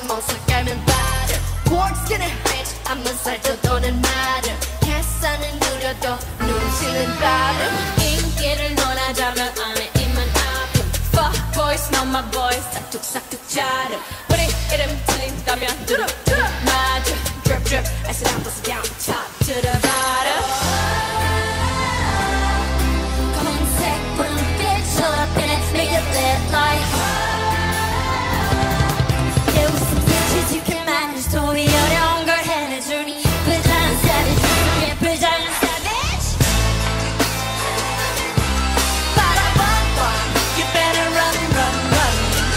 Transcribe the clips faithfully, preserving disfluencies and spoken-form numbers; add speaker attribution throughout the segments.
Speaker 1: 모습 깔면 바를 Porkskinner bitch 아무 살도 도는 말을 계산은 느려도 눈치는 빠름 인기를 논하자면 안에 입만 아픔 Fuck boys not my boys 싹둑싹둑 자름 우리 이름 틀린다면 두릅두릅 맞아 Drip drip as it happens down top to the bottom 검은색 불빛 Show up in it make it lit like 내 웃음빛이 지킬만 해 소위 어려운 걸 해내주니 예쁘장한 savage 예쁘장한 savage Ba-da-bum-bum You better run run run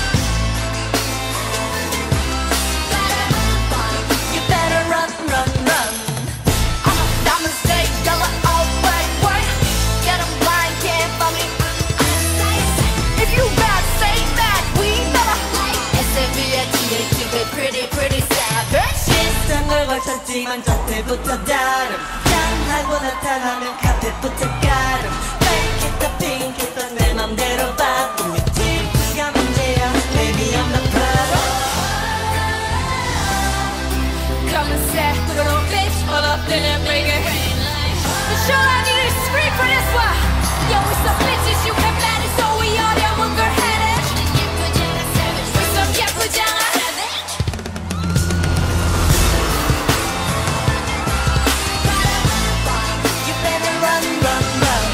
Speaker 1: Ba-da-bum-bum You better run run run I'ma I'ma stay yellow all white white Get 'em blind can't find me If you bad say that we better S M B H keep it pretty pretty savage
Speaker 2: 비슷한 걸 걸쳤지만 겉에부터 다름 짠하고 나타나면 카페부터 가름 Fake it the pink it the 내 맘대로 바꾸며 지프가 문제야 Baby I'm the problem
Speaker 1: 검은색 불빛 All up in it make it rain like You sure I need to scream for this one Yo we some bitches you can manage So we 어려운 걸 해내줘 예쁘장한 savage We some 예쁘장한 savage
Speaker 2: You better run run run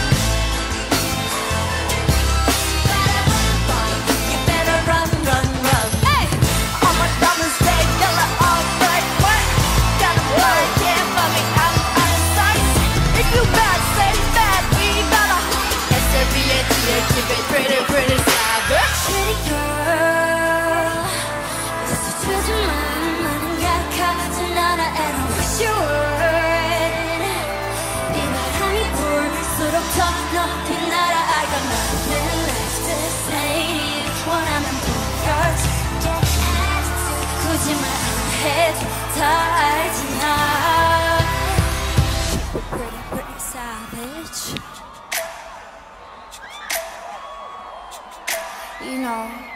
Speaker 2: You better run run run
Speaker 1: Hey! All my diamonds stay yellow all bright white Got 'em blind can't find me I'm out of sight If you bad say bad we better S M B H keep it pretty pretty savage Pretty girl 스쳐지만 많은 약하진 않아 And I wish you would 이 바람이 불수록 더 높이 날아 I got nothing left to say 원하면 보여줄게 굳이 말 안 해도 다 알지 나 Pretty pretty savage You know